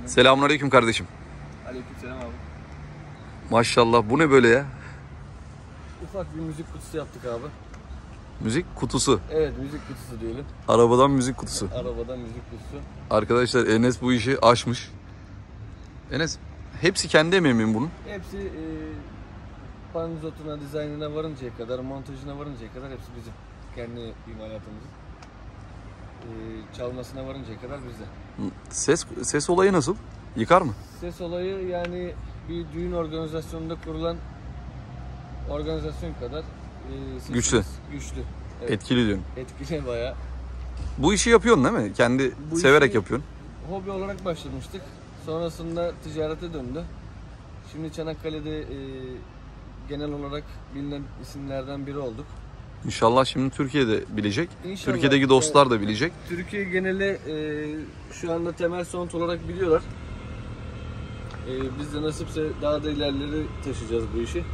Selamünaleyküm kardeşim. Aleykümselam abi. Maşallah, bu ne böyle ya? Ufak bir müzik kutusu yaptık abi. Müzik kutusu. Evet, müzik kutusu diyelim. Arabadan müzik kutusu. Arabadan müzik kutusu. Arkadaşlar Enes bu işi aşmış. Enes, hepsi kendi emeği mi bunun? Hepsi panzotuna, dizaynına varıncaya kadar, montajına varıncaya kadar hepsi bizim. Kendi imalatımızın. Çalmasına varıncaya kadar bizde. Ses olayı nasıl? Yıkar mı? Ses olayı yani bir düğün organizasyonunda kurulan organizasyon kadar Güçlü. Güçlü. Evet. Etkili diyorsun. Etkili bayağı. Bu işi yapıyorsun değil mi? Kendi Bu severek işi yapıyorsun. Hobi olarak başlamıştık. Sonrasında ticarete döndü. Şimdi Çanakkale'de genel olarak bilinen isimlerden biri olduk. İnşallah şimdi Türkiye'de bilecek. İnşallah. Türkiye'deki dostlar da bilecek. Türkiye geneli şu anda temel sound olarak biliyorlar. Biz de nasipse daha da ilerleri taşıyacağız bu işi.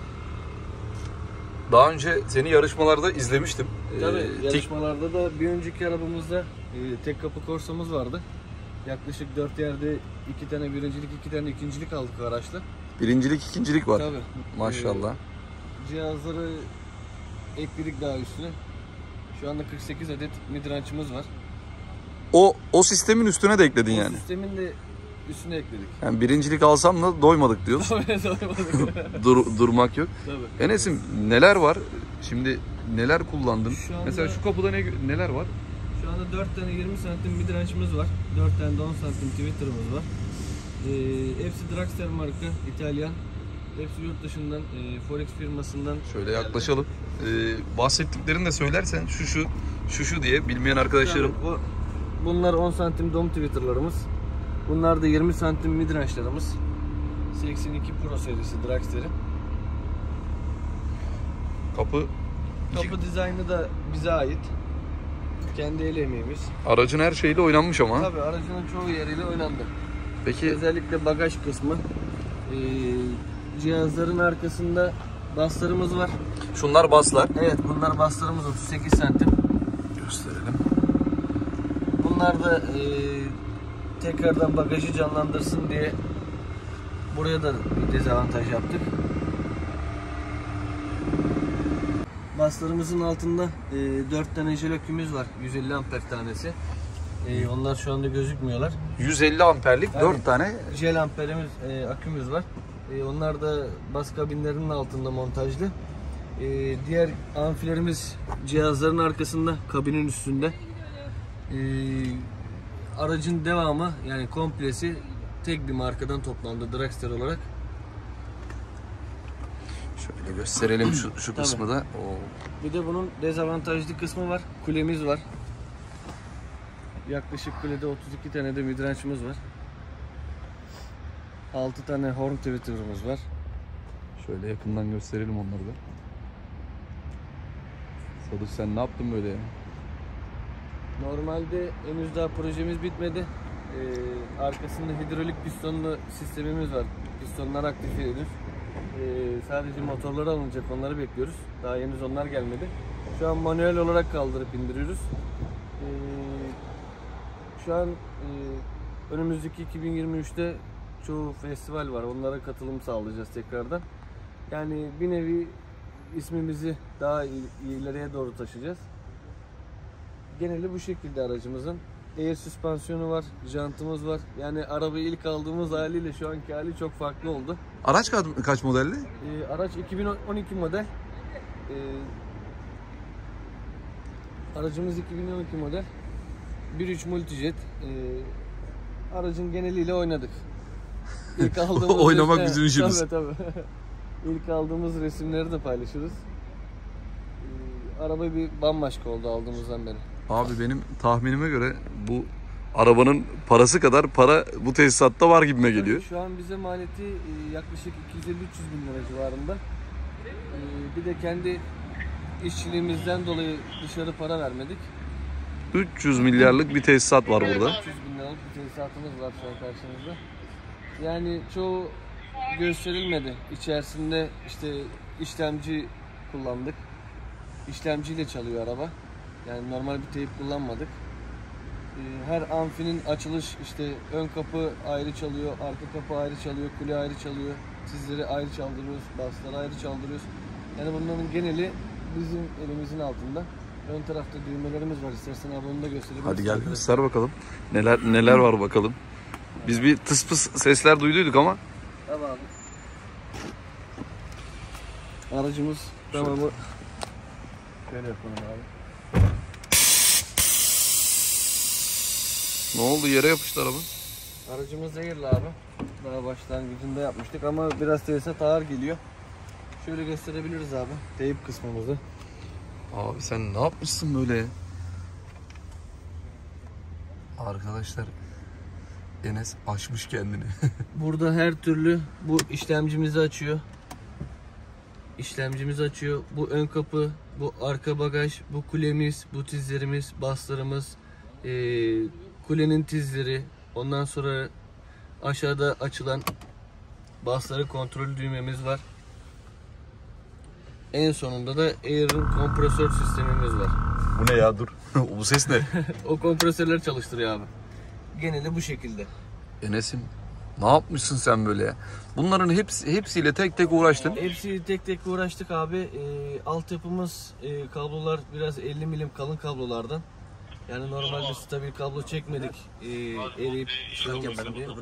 Daha önce seni yarışmalarda izlemiştim. Tabii yarışmalarda da bir önceki arabamızda tek kapı Corsa'mız vardı. Yaklaşık 4 yerde 2 tane birincilik, 2 tane ikincilik aldık o araçla. Birincilik, ikincilik var. Tabii. Maşallah. Cihazları ekledik daha üstüne. Şu anda 48 adet midrange'ımız var. O sistemin üstüne de ekledin yani. Sistemin de üstüne ekledik. Yani birincilik alsam da doymadık diyorsun. Durmak yok. Tabii. Enes'im, neler var? Şimdi neler kullandın? Şu anda- Mesela şu kapıda neler var? Şu anda 4 tane 20 santim midrange'ımız var. 4 tane de 10 santim Twitter'ımız var. Hepsi Dragster marka, İtalyan. Hepsi yurt dışından, Forex firmasından. Şöyle yaklaşalım. Bahsettiklerini de söylersen şu diye bilmeyen arkadaşlarım. Yani bunlar 10 santim dom Twitter'larımız. Bunlar da 20 santim midrange'larımız. 82 Pro serisi Dragster'in. Kapı dizaynı da bize ait. Kendi el emeğimiz. Aracın her şeyiyle oynanmış ama. Tabii aracının çoğu yeriyle oynandı. Peki Özellikle bagaj kısmı. Cihazların arkasında baslarımız var. şunlar baslar. Evet, bunlar baslarımız 38 santim. Gösterelim. Bunlar da tekrardan bagajı canlandırsın diye buraya da bir dezavantaj yaptık. Baslarımızın altında 4 tane jel akümüz var. 150 amper tanesi. Onlar şu anda gözükmüyorlar. 150 amperlik 4 tane. Jel amperimiz, akümüz var. Onlar da bas kabinlerinin altında montajlı. Diğer amfilerimiz cihazların arkasında, kabinin üstünde. Aracın devamı yani komplesi tek bir markadan toplandı Dragster olarak. Şöyle gösterelim şu kısmı da. Bir de bunun dezavantajlı kısmı var. Kulemiz var. Yaklaşık kulede 32 tane de midrange'ımız var. 6 tane horn Twitter'ımız var. Şöyle yakından gösterelim onları da. Sadıç, sen ne yaptın böyle ya? Normalde henüz daha projemiz bitmedi. Arkasında hidrolik pistonlu sistemimiz var. Pistonlar aktif henüz. Sadece motorları alınacak, onları bekliyoruz. Daha henüz onlar gelmedi. Şu an manuel olarak kaldırıp indiriyoruz. Şu an önümüzdeki 2023'te çoğu festival var. Onlara katılım sağlayacağız tekrardan. Yani bir nevi ismimizi daha ileriye doğru taşıyacağız. Geneli bu şekilde aracımızın. Air süspansiyonu var, jantımız var. Yani arabayı ilk aldığımız haliyle şu anki hali çok farklı oldu. Araç kaç modelli? Araç 2012 model. Aracımız 2012 model. 1.3 Multijet. Aracın geneliyle oynadık. İlk aldığımız Oynamak bizim işimiz. Tabii. İlk aldığımız resimleri de paylaşırız. Araba bir bambaşka oldu aldığımızdan beri. Abi benim tahminime göre bu arabanın parası kadar para bu tesisatta var gibime geliyor. Şu an bize maliyeti yaklaşık 250-300 bin lira civarında. Bir de kendi işçiliğimizden dolayı dışarı para vermedik. 300 milyarlık bir tesisat var burada. 300 bin liralık bir tesisatımız var şu an karşımızda. Yani çoğu gösterilmedi. İçerisinde işte işlemci kullandık. İşlemciyle çalıyor araba. Yani normal bir teyp kullanmadık. Her amfinin açılış işte ön kapı ayrı çalıyor, arka kapı ayrı çalıyor, kule ayrı çalıyor, tizleri ayrı çaldırıyoruz, basları ayrı çaldırıyoruz. Yani bunların geneli bizim elimizin altında. Ön tarafta düğmelerimiz var. İstersen abi onu da göstereyim. Hadi gel göster bakalım. Neler var bakalım. Biz bir tıs pıs sesler duyduyduk ama. Tamam abi. Aracımız tamamı şöyle yapalım abi. Ne oldu, yere yapıştı araba? Aracımız hayırlı abi. Daha başlangıcında yapmıştık ama biraz tesisat ağır geliyor. Şöyle gösterebiliriz abi. Teyip kısmımızı. Abi sen ne yapmışsın böyle ya? Arkadaşlar, Enes aşmış kendini. Burada her türlü bu işlemcimizi açıyor. İşlemcimizi açıyor. Bu ön kapı, bu arka bagaj, bu kulemiz, bu tizlerimiz, baslarımız, kulenin tizleri. Ondan sonra aşağıda açılan basları kontrol düğmemiz var. En sonunda da Air'ın kompresör sistemimiz var. Bu ne ya, dur. Bu ses ne? O kompresörleri çalıştırıyor abi. Geneli bu şekilde. Enes'im, ne yapmışsın sen böyle ya? Bunların hepsiyle tek tek uğraştın. Hepsi tek tek uğraştık abi. Altyapımız kablolar biraz 50 milim kalın kablolardan. Yani normalde stabil kablo çekmedik. Eriyip işlem yapsın diye.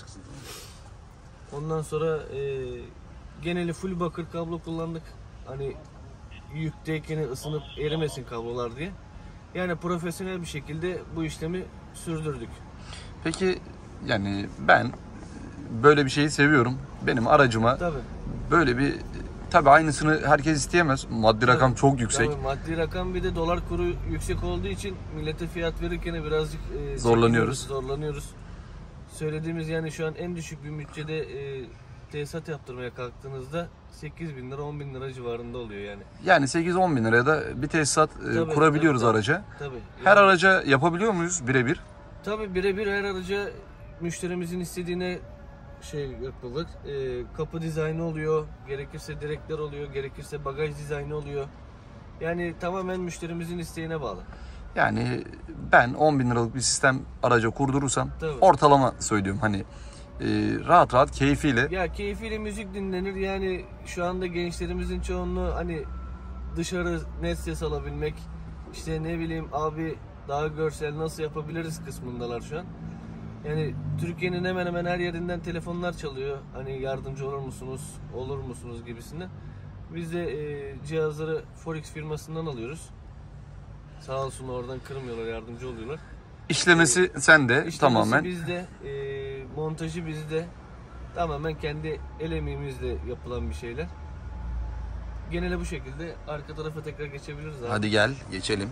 Ondan sonra geneli full bakır kablo kullandık. Hani yükteyken ısınıp erimesin kablolar diye. Yani profesyonel bir şekilde bu işlemi sürdürdük. Peki yani ben böyle bir şeyi seviyorum. Benim aracıma Tabii. böyle bir, tabii aynısını herkes isteyemez. Maddi rakam çok yüksek. Tabii, maddi rakam, bir de dolar kuru yüksek olduğu için millete fiyat verirken birazcık zorlanıyoruz. Söylediğimiz yani şu an en düşük bir bütçede tesisat yaptırmaya kalktığınızda 8 bin lira 10 bin lira civarında oluyor yani. Yani 8-10 bin liraya da bir tesisat kurabiliyoruz tabii, araca. Tabii. Her araca yapabiliyor muyuz birebir? Tabii birebir her araca müşterimizin istediğine şey yapılır. Kapı dizaynı oluyor, gerekirse direkler oluyor, gerekirse bagaj dizaynı oluyor. Yani tamamen müşterimizin isteğine bağlı. Yani ben 10 bin liralık bir sistem araca kurdurursam, Tabii. ortalama söylüyorum hani, rahat rahat keyfiyle. Ya keyfiyle müzik dinlenir. Yani şu anda gençlerimizin çoğunluğu hani dışarı net ses alabilmek, işte ne bileyim abi daha görsel nasıl yapabiliriz kısmındalar şu an. Yani Türkiye'nin hemen hemen her yerinden telefonlar çalıyor. Hani yardımcı olur musunuz gibisinden. Biz de cihazları Forex firmasından alıyoruz. Sağ olsun, oradan kırmıyorlar, yardımcı oluyorlar. İşlemesi sende İşlemesi tamamen. bizde, montajı bizde. Tamamen kendi el emeğimizle yapılan bir şeyler. Genelde bu şekilde. Arka tarafa tekrar geçebiliriz abi. Hadi gel geçelim.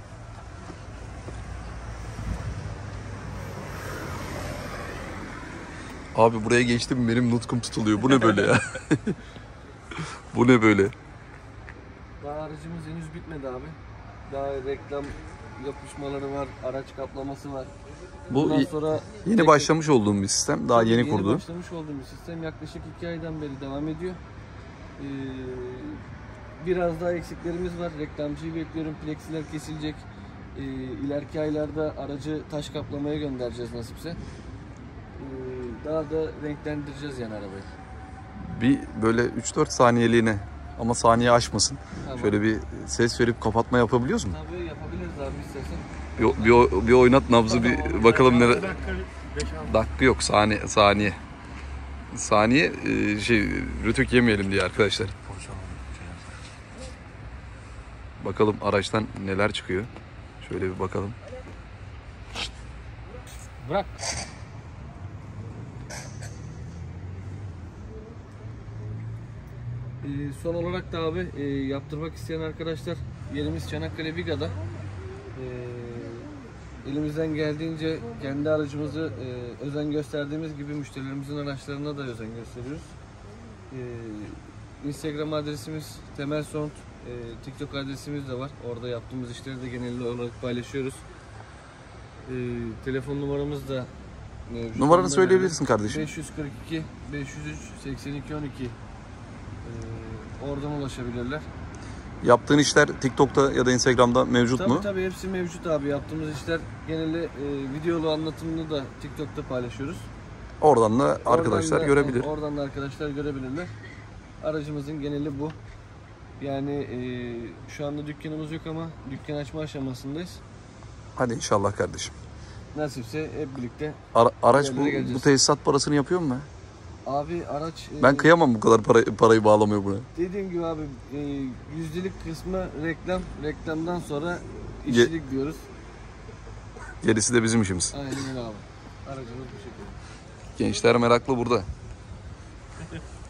Abi buraya geçtim, benim nutkum tutuluyor. Bu ne böyle ya? Bu ne böyle? Daha aracımız henüz bitmedi abi. Daha reklam yapışmaları var, araç kaplaması var. Bu Bundan sonra yeni başlamış olduğum bir sistem. Daha yeni kurdu. başlamış olduğum bir sistem. Yaklaşık 2 aydan beri devam ediyor. Biraz daha eksiklerimiz var. Reklamcıyı bekliyorum. Plexiler kesilecek. İleriki aylarda aracı taş kaplamaya göndereceğiz nasipse. Daha da renklendireceğiz yani arabayı. Bir böyle 3-4 saniyeliğine, ama saniye aşmasın. Tamam. Şöyle bir ses verip kapatma yapabiliyoruz mu? Tabii yapabiliriz abi istersen. Bir oynat nabzı, bir bakalım neler. Dakika yok, saniye. Saniye rütük yemeyelim diye arkadaşlar. Bakalım araçtan neler çıkıyor. Şöyle bir bakalım. Bırak. Son olarak da abi yaptırmak isteyen arkadaşlar, yerimiz Çanakkale Biga'da. Elimizden geldiğince kendi aracımızı özen gösterdiğimiz gibi müşterilerimizin araçlarına da özen gösteriyoruz. Instagram adresimiz Temel Sound, TikTok adresimiz de var. Orada yaptığımız işleri de genel olarak paylaşıyoruz. Telefon numaramız da mevcut. Numaranı söyleyebilirsin kardeşim. 542 503 82 12. Oradan ulaşabilirler. Yaptığın işler TikTok'ta ya da Instagram'da mevcut Tabii mu? tabii hepsi mevcut abi. Yaptığımız işler genelde videolu anlatımını da TikTok'ta paylaşıyoruz. Oradan da arkadaşlar Oradan da, görebilir. Oradan da arkadaşlar görebilirler. Aracımızın geneli bu. Yani şu anda dükkanımız yok ama dükkan açma aşamasındayız. Hadi inşallah kardeşim. Nasipse hep birlikte. Araç yerlere bu geleceğiz. tesisat parasını yapıyor mu be? Abi araç Ben kıyamam bu kadar parayı bağlamıyor buna. dediğim gibi abi yüzdelik kısmı reklam, reklamdan sonra işçilik diyoruz. Gerisi de bizim işimiz. Aynen öyle abi. Aracımız bu şekilde. Gençler meraklı burada.